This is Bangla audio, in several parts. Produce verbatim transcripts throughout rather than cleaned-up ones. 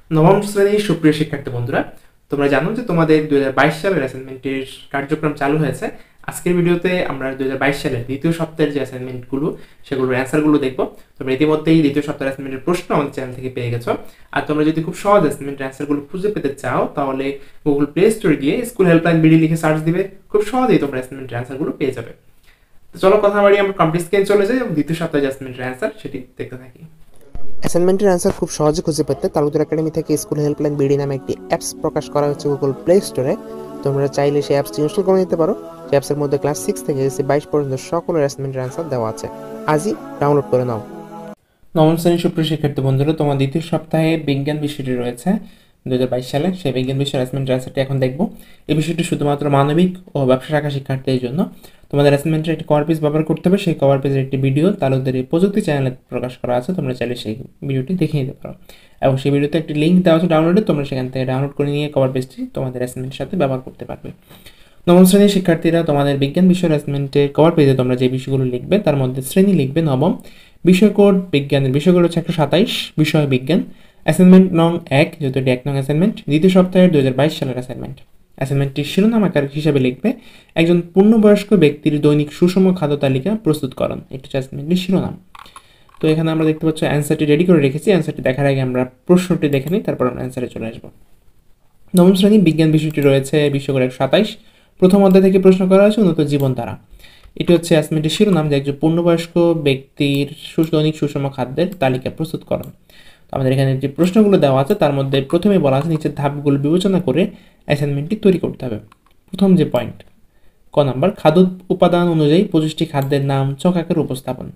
নবম শ্রেণীর সুপ্রিয় শিক্ষার্থী বন্ধুরা, তোমরা জানো যে তোমাদের দুই হাজার বাইশ সালের অ্যাসাইনমেন্টের কার্যক্রম চালু হয়েছে। আজকের ভিডিওতে আমরা দুই হাজার বাইশ সালের দ্বিতীয় সপ্তাহের যে অ্যাসাইনমেন্টগুলো সেগুলোর অ্যান্সারগুলো দেখবো। তোমরা ইতিমধ্যেই দ্বিতীয় সপ্তাহের অ্যাসাইনমেন্টের প্রশ্ন আমাদের চ্যানেল থেকে পেয়ে গেছো। আর তোমরা যদি খুব সহজ অ্যাসাইনমেন্টের অ্যান্সারগুলো খুঁজে পেতে চাও তাহলে গুগল প্লে স্টোরে গিয়ে স্কুল হেল্পলাইন বিডি লিখে সার্চ দিবে, খুব সহজেই তোমরা অ্যাসাইনমেন্টের অ্যান্সারগুলো পেয়ে যাবে। তো চলো কথা বাড়ি আমরা কমপ্লিট স্ক্রিন চলে যাই এবং দ্বিতীয় সপ্তাহের যে অ্যাসাইনমেন্টের অ্যান্সার সেটি দেখতে থাকি। অ্যাসাইনমেন্টের অ্যান্সার খুব সহজে খুঁজে পেতে তালুকদার একাডেমি থেকে স্কুল হেল্পলাইন বিডি নামে একটি অ্যাপস প্রকাশ করা হচ্ছে গুগল প্লে স্টোরে। তোমরা চাইলে সেই অ্যাপসটি ইনস্টল করে নিতে পারো। সেই অ্যাপসের মধ্যে ক্লাস সিক্স থেকে এসে বাইশ পর্যন্ত সকলের অ্যাসাইনমেন্টের অ্যান্সার দেওয়া আছে। আজই ডাউনলোড করে নাও। নবম শ্রেণীর সুপ্রিয় শিক্ষার্থী বন্ধুরা, তোমার দ্বিতীয় সপ্তাহে বিজ্ঞান বিষয়টি রয়েছে দুই হাজার বাইশ সালে। সেই বিজ্ঞান বিষয়ের অ্যাসাইনমেন্টের অ্যান্সারটি এখন দেখবো। এই বিষয়টি শুধুমাত্র মানবিক ও ব্যবসা শাখা শিক্ষার্থীদের জন্য। তোমাদের অ্যাসাইনমেন্টের একটি কভার পেজ ব্যবহার করতে হবে। সেই কভার পেজের একটি ভিডিও তালুকদারি প্রযুক্তি চ্যানেলে প্রকাশ করা আছে, তোমরা চাইলে সেই ভিডিওটি দেখে নিতে পারো। এবং সেই ভিডিওতে একটি লিঙ্ক দেওয়া আছে ডাউনলোডে, তোমরা সেখান থেকে ডাউনলোড করে নিয়ে কভার পেজটি তোমাদের অ্যাসাইনমেন্টের সাথে ব্যবহার করতে পারবে। নবম শ্রেণীর শিক্ষার্থীরা, তোমাদের বিজ্ঞান বিষয়ের অ্যাসাইনমেন্টের কভার পেজে তোমরা যে বিষয়গুলো লিখবে তার মধ্যে শ্রেণী লিখবে নবম, বিষয় কোড বিজ্ঞানের বিষয়গুলো হচ্ছে একশো সাতাইশ, বিষয় বিজ্ঞান, অ্যাসাইনমেন্ট নং এক, যেহেতু এটি এক নং অ্যাসাইনমেন্ট, দ্বিতীয় সপ্তাহের দুই হাজার বাইশ সালের অ্যাসাইনমেন্ট। অ্যাসাইনমেন্টটির শিরোনাম আকার হিসাবে লিখবে একজন পূর্ণবয়স্ক ব্যক্তির দৈনিক সুষম খাদ্য তালিকা প্রস্তুতকরণ। এটি হচ্ছে অ্যাসাইনমেন্টটির শিরোনাম। তো এখানে আমরা দেখতে পাচ্ছি অ্যান্সারটি রেডি করে রেখেছি। অ্যান্সারটি দেখার আগে আমরা প্রশ্নটি দেখে নিই, তারপর আমরা অ্যান্সারে চলে আসবো। নবম শ্রেণী বিজ্ঞান বিষয়টি রয়েছে বিষয়গুলো একশো সাতাইশ। প্রথম অধ্যায় থেকে প্রশ্ন করা হয়েছে উন্নত জীবনধারা। এটি হচ্ছে অ্যাসাইনমেন্টের শিরোনাম যে একজন পূর্ণবয়স্ক ব্যক্তির দৈনিক সুষম খাদ্যের তালিকা প্রস্তুতকরণ। আমাদের এখানে যে প্রশ্নগুলো দেওয়া আছে তার মধ্যে প্রথমে বলা আছে নিচের ধাপগুলো বিবেচনা করে অ্যাসাইনমেন্টটি তৈরি করতে হবে। প্রথম যে পয়েন্ট ক নাম্বার, খাদ্য উপাদান অনুযায়ী পঁচিশটি খাদ্যের নাম চক আকারে উপস্থাপন।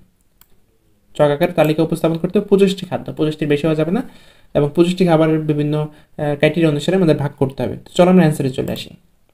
চক আকারে তালিকা উপস্থাপন করতে হবে পঁচিশটি খাদ্য, পঁচিশটির বেশি হওয়া যাবে না, এবং পঁচিশটি খাবারের বিভিন্ন ক্রাইটেরিয়া অনুসারে আমাদের ভাগ করতে হবে। তো চলো আমরা অ্যান্সারে চলে আসি।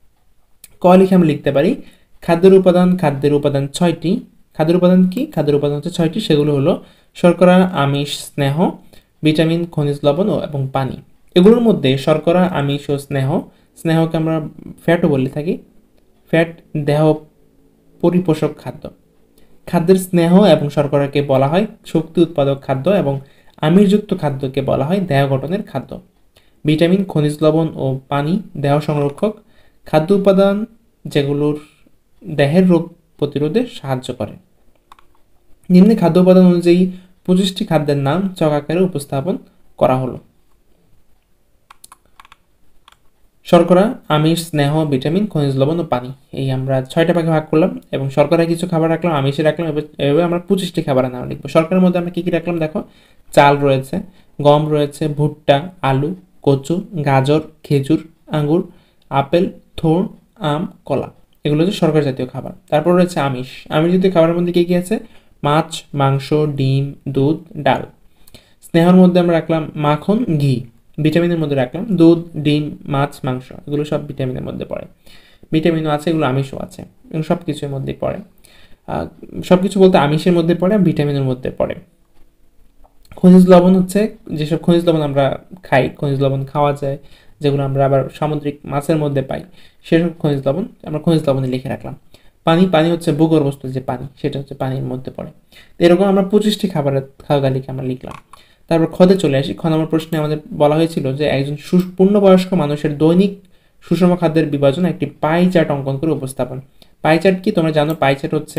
ক লিখে আমরা লিখতে পারি খাদ্যের উপাদান, খাদ্যের উপাদান ছয়টি। খাদ্যের উপাদান কি? খাদ্যের উপাদান হচ্ছে ছয়টি, সেগুলো হলো শর্করা, আমিষ, স্নেহ, ভিটামিন, খনিজ লবণ ও এবং পানি। এগুলোর মধ্যে শর্করা, আমিষ ও স্নেহ, স্নেহকে আমরা ফ্যাটও বলে থাকি। ফ্যাট দেহ পরিপোষক খাদ্য। খাদ্যের স্নেহ এবং শর্করাকে বলা হয় শক্তি উৎপাদক খাদ্য এবং আমিষযুক্ত খাদ্যকে বলা হয় দেহ গঠনের খাদ্য। ভিটামিন, খনিজ লবণ ও পানি দেহ সংরক্ষক খাদ্য উপাদান, যেগুলোর দেহের রোগ প্রতিরোধে সাহায্য করে। নিম্নে খাদ্য উপাদান অনুযায়ী পঁচিশটি খাদ্যের নাম চক আকারে উপস্থাপন করা হলো। শর্করা, আমিষ, স্নেহ, ভিটামিন, খনিজ লবণ ও পানি, এই আমরা ছয়টা ভাগে ভাগ করলাম এবং শর্করায় কিছু খাবার রাখলাম, আমিষে রাখলাম, এভাবে আমরা পঁচিশটি খাবারের নাম লিখবো। শর্করার মধ্যে আমরা কি কি রাখলাম দেখো, চাল রয়েছে, গম রয়েছে, ভুট্টা, আলু, কচু, গাজর, খেজুর, আঙ্গুর, আপেল, থোড়, আম, কলা, এগুলো হচ্ছে শর্করা জাতীয় খাবার। তারপর রয়েছে আমিষ। আমিষ জাতীয় খাবারের মধ্যে কি কি আছে? মাছ, মাংস, ডিম, দুধ, ডাল। স্নেহের মধ্যে আমরা রাখলাম মাখন, ঘি। ভিটামিনের মধ্যে রাখলাম দুধ, ডিম, মাছ, মাংস, এগুলো সব ভিটামিনের মধ্যে পড়ে। ভিটামিনও আছে, এগুলো আমিষও আছে, এগুলো সব কিছুর মধ্যেই পড়ে। সব কিছু বলতে আমিষের মধ্যে পড়ে, ভিটামিনের মধ্যে পড়ে। খনিজ লবণ হচ্ছে যেসব খনিজ লবণ আমরা খাই, খনিজ লবণ খাওয়া যায়, যেগুলো আমরা আবার সামুদ্রিক মাছের মধ্যে পাই, সেসব খনিজ লবণ আমরা খনিজ লবণে লিখে রাখলাম। পানি, পানি হচ্ছে ভূগর্ভস্থ যে পানি, সেটা হচ্ছে পানির মধ্যে পড়ে। তো এরকম আমরা পঁচিশটি খাবারের খাওয়া তালিকা আমরা লিখলাম। তারপর খদে চলে আসি। খ নম্বর প্রশ্নে আমাদের বলা হয়েছিল যে একজন পূর্ণবয়স্ক মানুষের দৈনিক সুষম খাদ্যের বিভাজন একটি পাই চার্ট অঙ্কন করে উপস্থাপন। পাই চার্ট কি তোমরা জানো? পাই চার্ট হচ্ছে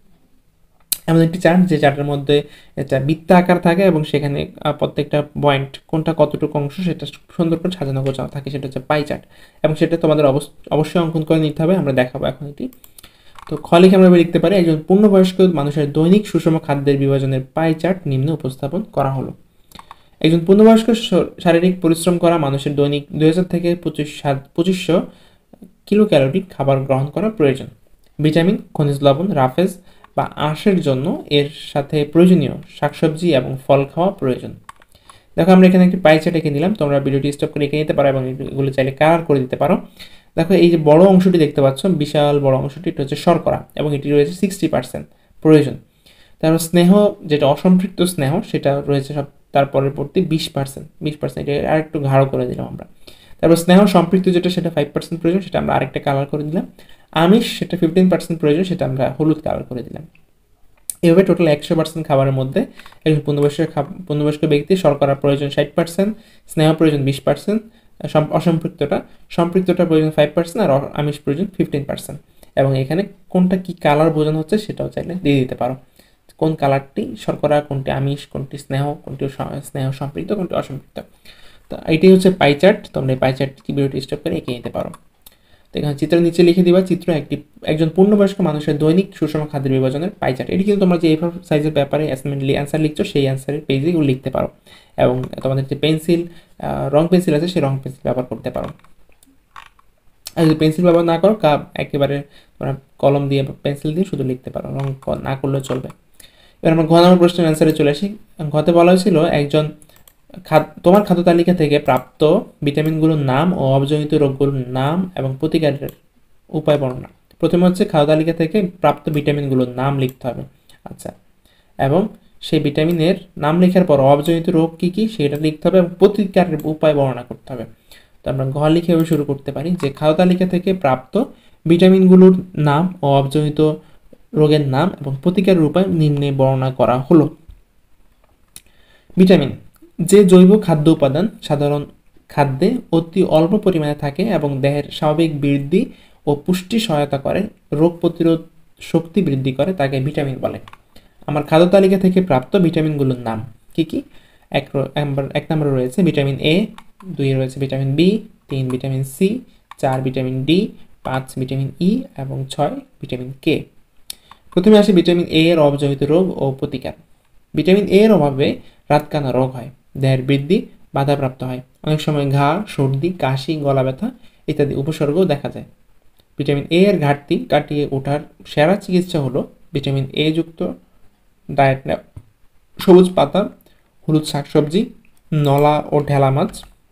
এমন একটি চার্ট যে চার্টের মধ্যে একটা বৃত্তা আকার থাকে এবং সেখানে প্রত্যেকটা পয়েন্ট কোনটা কতটুকু অংশ সেটা সুন্দর করে সাজানো গোছানো থাকে, সেটা হচ্ছে পাই চার্ট। এবং সেটা তোমাদের অবশ্যই অঙ্কন করে নিতে হবে, আমরা দেখাবো এখন এটি। তো খ লিখে আমরা লিখতে পারি একজন পূর্ণবয়স্ক মানুষের দৈনিক সুষম খাদ্যের বিভাজনের পাই চার্ট নিম্নে উপস্থাপন করা হলো। একজন পূর্ণবয়স্ক শারীরিক পরিশ্রম করা মানুষের দৈনিক দুই হাজার থেকে পঁচিশ পঁচিশশো কিলো ক্যালোরি খাবার গ্রহণ করা প্রয়োজন। ভিটামিন, খনিজ লবণ, রাফেজ বা আঁশের জন্য এর সাথে প্রয়োজনীয় শাকসবজি এবং ফল খাওয়া প্রয়োজন। দেখো আমরা এখানে একটি পাই চার্ট এঁকে নিলাম, তোমরা ভিডিওটি স্টপ করে এঁকে নিতে পারো এবং এগুলো চাইলে কালার করে দিতে পারো। দেখো এই যে বড় অংশটি দেখতে পাচ্ছ, বিশাল বড় অংশটি, এটা হচ্ছে শর্করা এবং এটি রয়েছে সিক্সটি পার্সেন্ট প্রয়োজন। তারপর স্নেহ, যেটা অসম্পৃক্ত স্নেহ, সেটা রয়েছে সব তার পরবর্তী বিশ পার্সেন্ট বিশ পার্সেন্ট এটা আর একটু গাঢ় করে দিলাম আমরা। তারপর স্নেহ সম্পৃক্ত যেটা, সেটা ফাইভ পার্সেন্ট প্রয়োজন, সেটা আমরা আরেকটা কালার করে দিলাম। আমিষ, সেটা ফিফটিন পার্সেন্ট প্রয়োজন, সেটা আমরা হলুদ কালার করে দিলাম। এভাবে টোটাল একশো পার্সেন্ট খাবারের মধ্যে একজন পূর্ণবয়স্ক পূর্ণবয়স্ক ব্যক্তি শর্করা প্রয়োজন ষাট পার্সেন্ট, স্নেহ প্রয়োজন বিশ পার্সেন্ট, অসম্পৃক্তটা সম্পৃক্তটা প্রয়োজন ফাইভ পার্সেন্ট আর আমিষ প্রয়োজন ফিফটিন পার্সেন্ট। এবং এখানে কোনটা কি কালার বোঝানো হচ্ছে সেটাও চাইলে দিয়ে দিতে পারো, কোন কালারটি শর্করা, কোনটি আমিষ, কোনটি স্নেহ, কোনটি স্নেহ সম্পৃক্ত, কোনটি অসম্পৃক্ত। তো এটাই হচ্ছে পাই চার্ট। তোমরা এই পাই চার্টটি ভিডিওটি স্টপ করে এঁকে নিতে পারো। তো এখানে চিত্র নিচে লিখে দিবা চিত্র একটি একজন পূর্ণবয়স্ক মানুষের দৈনিক সুষম খাদ্যের বিভাজনের পাই চার্ট। এটি কিন্তু তোমরা যে এই সাইজের ব্যাপারে অ্যাসাইনমেন্টলি অ্যান্সার লিখছো সেই অ্যান্সারের পেজে এগুলো লিখতে পারো, এবং তোমাদের যে পেন্সিল রং পেন্সিল আছে সেই রং পেন্সিল ব্যবহার করতে পারো। আর যদি পেন্সিল ব্যবহার না করো, একেবারে তোমরা কলম দিয়ে পেন্সিল দিয়ে শুধু লিখতে পারো, রং না করলেও চলবে। এবার আমরা ঘ নম্বর প্রশ্নের অ্যান্সারে চলে আসি। ঘতে বলা হয়েছিল একজন তোমার খাদ্য তালিকা থেকে প্রাপ্ত ভিটামিনগুলোর নাম ও অবজনিত রোগগুলোর নাম এবং প্রতিকারের উপায় বর্ণনা। প্রথমে হচ্ছে খাদ্য তালিকা থেকে প্রাপ্ত ভিটামিনগুলোর নাম লিখতে হবে, আচ্ছা, এবং সেই ভিটামিনের নাম লেখার পর অবজনিত রোগ কী কী সেটা লিখতে হবে এবং প্রতিকারের উপায় বর্ণনা করতে হবে। তো আমরা ঘ লিখে শুরু করতে পারি যে খাদ্য তালিকা থেকে প্রাপ্ত ভিটামিনগুলোর নাম ও অবজনিত রোগের নাম এবং প্রতিকারের উপায় নিম্নে বর্ণনা করা হলো। ভিটামিন যে জৈব খাদ্য উপাদান সাধারণ খাদ্যে অতি অল্প পরিমাণে থাকে এবং দেহের স্বাভাবিক বৃদ্ধি ও পুষ্টি সহায়তা করে, রোগ প্রতিরোধ শক্তি বৃদ্ধি করে, তাকে ভিটামিন বলে। আমার খাদ্য তালিকা থেকে প্রাপ্ত ভিটামিনগুলোর নাম কি কি? এক এক নম্বরে রয়েছে ভিটামিন এ, দুই রয়েছে ভিটামিন বি, তিন ভিটামিন সি, চার ভিটামিন ডি, পাঁচ ভিটামিন ই এবং ছয় ভিটামিন কে। প্রথমে আসে ভিটামিন এ এর অবজনিত রোগ ও প্রতিকার। ভিটামিন এ এর অভাবে রাতকানা রোগ হয়, দেহের বৃদ্ধি বাধাপ্রাপ্ত হয়, অনেক সময় ঘা, সর্দি, কাশি, গলা ব্যথা ইত্যাদি উপসর্গও দেখা যায়। ভিটামিন এ এর ঘাটতি কাটিয়ে ওঠার সেরা চিকিৎসা হলো ভিটামিন এ যুক্ত ডায়েট নেওয়া। সবুজ পাতা, হলুদ শাকসবজি, নলা ও ঢেলা মাছ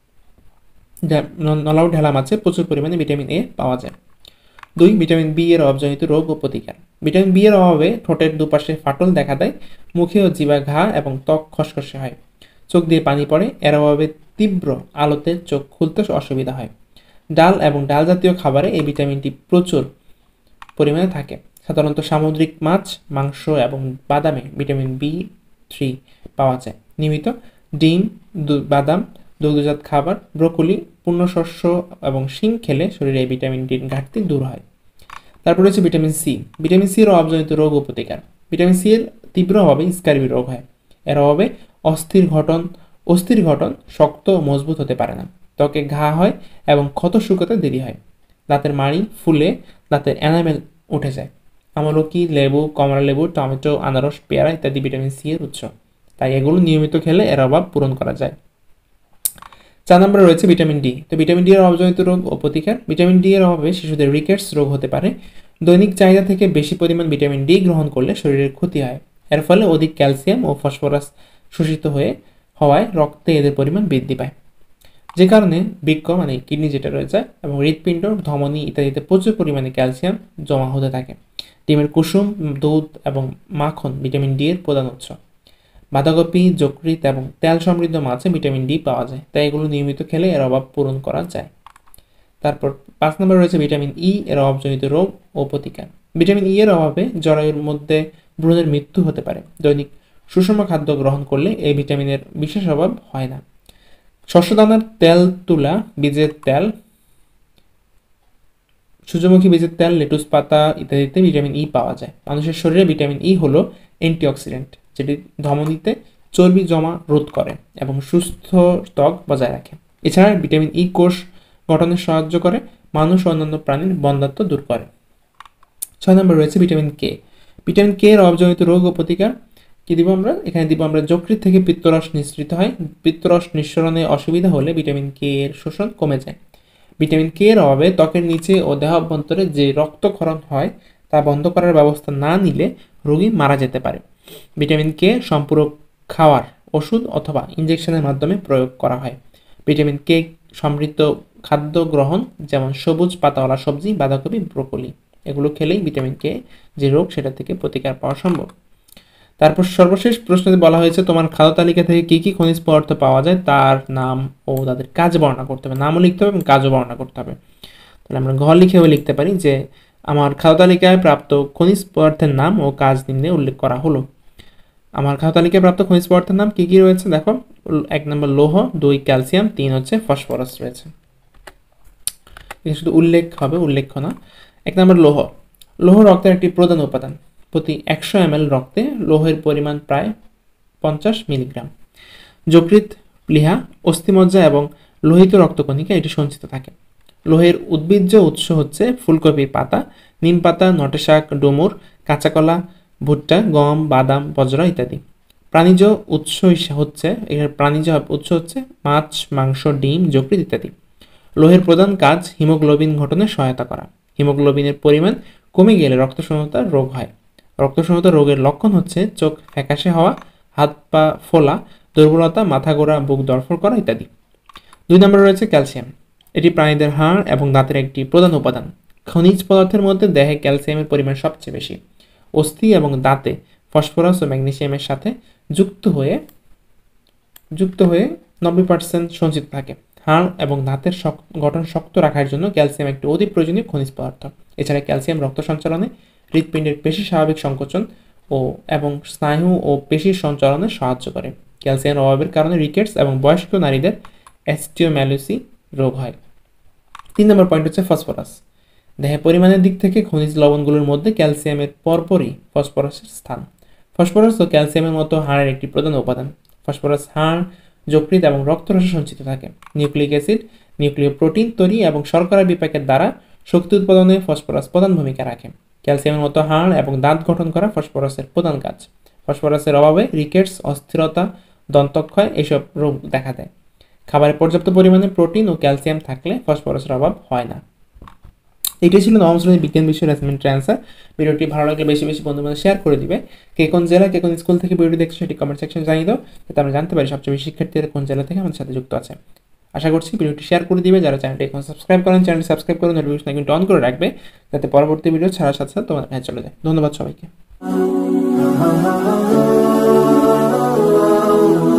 নলা ও ঢেলা মাছে প্রচুর পরিমাণে ভিটামিন এ পাওয়া যায়। দুই ভিটামিন বি এর অবজনিত রোগ ও প্রতিকার। ভিটামিন বি এর অভাবে ঠোঁটের দুপাশে ফাটল দেখা দেয়, মুখে ও জিভা ঘা এবং ত্বক খসখসে হয়, চোখ দিয়ে পানি পড়ে। এর অভাবে তীব্র আলোতে চোখ খুলতে অসুবিধা হয়। ডাল এবং ডাল জাতীয় খাবারে এই ভিটামিনটি প্রচুর পরিমাণে থাকে। সাধারণত সামুদ্রিক মাছ, মাংস এবং বাদামে ভিটামিন বি থ্রি পাওয়া যায়। নিয়মিত ডিম, বাদাম, দুগ্ধজাত খাবার, ব্রোকলি, পূর্ণশস্য এবং শিং খেলে শরীরে এই ভিটামিন ডির ঘাটতি দূর হয়। তারপর হচ্ছে ভিটামিন সি। ভিটামিন সি এর অবজনিত রোগ ও প্রতিকার। ভিটামিন সি এর তীব্র অভাবে স্কারবি রোগ হয়। এর অভাবে অস্থির ঘটন অস্থির ঘটন শক্ত ও মজবুত হতে পারে না, ত্বকে ঘা হয় এবং ক্ষত শুকাতে দেরি হয়, দাঁতের মাড়ি ফুলে দাঁতের এনামেল উঠে যায়। আমলকি, লেবু, কমলা লেবু, টমেটো, আনারস, পেয়ারা ইত্যাদি ভিটামিন সি এর উৎস, তাই এগুলো নিয়মিত খেলে এর অভাব পূরণ করা যায়। চার নম্বরে রয়েছে ভিটামিন ডি। তো ভিটামিন ডি এর অবজনিত রোগ ও প্রতিকার। ভিটামিন ডি এর অভাবে শিশুদের রিকেটস রোগ হতে পারে। দৈনিক চাহিদা থেকে বেশি পরিমাণ ভিটামিন ডি গ্রহণ করলে শরীরের ক্ষতি হয়। এর ফলে অধিক ক্যালসিয়াম ও ফসফরাস শোষিত হয়ে হওয়ায় রক্তে এদের পরিমাণ বৃদ্ধি পায়, যে কারণে বৃক্ক মানে কিডনি যেটা রয়েছে এবং হৃৎপিণ্ড, ধমনী ইত্যাদিতে প্রচুর পরিমাণে ক্যালসিয়াম জমা হতে থাকে। ডিমের কুসুম, দুধ এবং মাখন ভিটামিন ডি এর প্রধান উৎস। বাঁধাকপি, যকৃৎ এবং তেল সমৃদ্ধ মাছে ভিটামিন ডি পাওয়া যায়, তাই এগুলো নিয়মিত খেলে এর অভাব পূরণ করা যায়। তারপর পাঁচ নম্বরে রয়েছে ভিটামিন ই এর অভাবজনিত রোগ ও প্রতিকার। ভিটামিন ই এর অভাবে জরায়ুর মধ্যে ভ্রূণের মৃত্যু হতে পারে। দৈনিক সুষম খাদ্য গ্রহণ করলে এই ভিটামিনের বিশেষ অভাব হয় না। শস্যদানার তেল, তুলা বীজের তেল, সূর্যমুখী বীজের তেল, লেটুস পাতা ইত্যাদিতে ভিটামিন ই পাওয়া যায়। মানুষের শরীরে ভিটামিন ই হলো অ্যান্টিঅক্সিডেন্ট, যেটি ধমনীতে চর্বি জমা রোধ করে এবং সুস্থ ত্বক বজায় রাখে। এছাড়া ভিটামিন ই কোষ গঠনে সাহায্য করে, মানুষ ও অন্যান্য প্রাণীর বন্ধ্যাত্ব দূর করে। ছয় নম্বর রয়েছে ভিটামিন কে। ভিটামিন কে এর অভাবজনিত রোগ ও প্রতিকার কি দিব আমরা? এখানে দিব আমরা যকৃৎ থেকে পিত্তরস নিঃসৃত হয়। পিত্তরস নিঃসরণে অসুবিধা হলে ভিটামিন কে এর শোষণ কমে যায়। ভিটামিন কে এর অভাবে ত্বকের নিচে ও দেহ অভ্যন্তরে যে রক্তক্ষরণ হয় তা বন্ধ করার ব্যবস্থা না নিলে রোগী মারা যেতে পারে। ভিটামিন কে সম্পূরক খাওয়ার ওষুধ অথবা ইনজেকশনের মাধ্যমে প্রয়োগ করা হয়। ভিটামিন কে সমৃদ্ধ খাদ্য গ্রহণ, যেমন সবুজ পাতাওয়ালা সবজি, বাঁধাকপি, ব্রোকলি, এগুলো খেলেই ভিটামিন কে যে রোগ সেটা থেকে প্রতিকার পাওয়া সম্ভব। তারপর সর্বশেষ প্রশ্নে বলা হয়েছে তোমার খাদ্য তালিকা থেকে কি কি খনিজ পদার্থ পাওয়া যায় তার নাম ও তাদের কাজ বর্ণনা করতে হবে। নামও লিখতে হবে এবং কাজও বর্ণনা করতে হবে। তাহলে আমরা ঘ লিখেও লিখতে পারি যে আমার খাদ্য তালিকায় প্রাপ্ত খনিজ পদার্থের নাম ও কাজ নিম্নে উল্লেখ করা হলো। আমার খাদ্য তালিকায় প্রাপ্ত খনিজ পদার্থের নাম কী কী রয়েছে দেখো, এক নম্বর লৌহ, দুই ক্যালসিয়াম, তিন হচ্ছে ফসফরাস রয়েছে। শুধু উল্লেখ হবে, উল্লেখ্য না। এক নম্বর লৌহ। লৌহ রক্তের একটি প্রধান উপাদান। প্রতি একশো এম এল রক্তে লৌহের পরিমাণ প্রায় পঞ্চাশ মিলিগ্রাম। যকৃৎ, প্লীহা, অস্থিমজ্জা এবং লোহিত রক্তকণিকা এটি সঞ্চিত থাকে। লোহের উদ্ভিজ্জ উৎস হচ্ছে ফুলকপির পাতা, নিম পাতা, নটে শাক, ডুমুর, কাঁচাকলা, ভুট্টা, গম, বাদাম, বজরা ইত্যাদি। প্রাণীজ উৎস হচ্ছে এর প্রাণীজ উৎস হচ্ছে মাছ, মাংস, ডিম, যকৃৎ ইত্যাদি। লোহের প্রধান কাজ হিমোগ্লোবিন গঠনে সহায়তা করা। হিমোগ্লোবিনের পরিমাণ কমে গেলে রক্তশূন্যতা রোগ হয়। রক্তশূন্যতা রোগের লক্ষণ হচ্ছে চোখ ফ্যাকাশে হওয়া, হাত পা ফোলা, দুর্বলতা, মাথা ঘোরা, বুক ধড়ফড় করা ইত্যাদি। দুই নম্বরে রয়েছে ক্যালসিয়াম। এটি প্রাণীদের হাড় এবং দাঁতের একটি প্রধান উপাদান। খনিজ পদার্থের মধ্যে দেহে ক্যালসিয়ামের পরিমাণ সবচেয়ে বেশি। অস্থি এবং দাঁতে ফসফরাস ও ম্যাগনেসিয়ামের সাথে যুক্ত হয়ে যুক্ত হয়ে নব্বই পার্সেন্ট সঞ্চিত থাকে। হাড় এবং দাঁতের গঠন শক্ত রাখার জন্য ক্যালসিয়াম একটি অতি প্রয়োজনীয় খনিজ পদার্থ। এছাড়া ক্যালসিয়াম রক্ত সঞ্চালনে, হৃৎপিণ্ডের পেশি স্বাভাবিক সংকোচন ও এবং স্নায়ু ও পেশির সঞ্চালনে সাহায্য করে। ক্যালসিয়াম অভাবের কারণে রিকেটস এবং বয়স্ক নারীদের অস্টিওম্যালাসি রোগ হয়। তিন নম্বর পয়েন্ট হচ্ছে ফসফরাস। দেহে পরিমাণের দিক থেকে খনিজ লবণগুলোর মধ্যে ক্যালসিয়ামের পরপরই ফসফরাসের স্থান। ফসফরাস ও ক্যালসিয়ামের মতো হাড়ের একটি প্রধান উপাদান। ফসফরাস হাড়, যকৃৎ এবং রক্তরসে সঞ্চিত থাকে। নিউক্লিক অ্যাসিড, নিউক্লিয় প্রোটিন তৈরি এবং শর্করা বিপাকের দ্বারা শক্তি উৎপাদনে ফসফরাস প্রধান ভূমিকা রাখে। ক্যালসিয়ামের মতো হাড় এবং দাঁত গঠন করা ফসফরাসের প্রধান কাজ। ফসফরাসের অভাবে রিকেটস, অস্থিরতা, দন্তক্ষয় এসব রোগ দেখা দেয়। খাবারে পর্যাপ্ত পরিমাণে প্রোটিন ও ক্যালসিয়াম থাকলে ফসফরাসের অভাব হয় না। এটাই ছিল নবম শ্রেণীর বিজ্ঞান বিষয়ের অ্যাসাইনমেন্টের অ্যান্সার। ভিডিওটি ভালো লাগলে বেশি বেশি বন্ধু বান্ধব শেয়ার করে দিবে। কে কোন জেলা, কে কোন স্কুল থেকে ভিডিওটি দেখছো সেটি কমেন্ট সেকশনে জানিয়ে দাও, যাতে আমরা জানতে পারি সবচেয়ে বেশি শিক্ষার্থীরা কোন জেলা থেকে আমাদের সাথে যুক্ত আছে। আশা করছি ভিডিওটি শেয়ার করে দিবে। যারা চ্যানেলটি এখন সাবস্ক্রাইব করেন, চ্যানেলটি সাবস্ক্রাইব করে নোটিফিকেশন আইকনটি অন করে রাখবে, যাতে পরবর্তী ভিডিও ছাড়ার সাথে সাথে তোমাদের কাছে চলে যায়। ধন্যবাদ সবাইকে।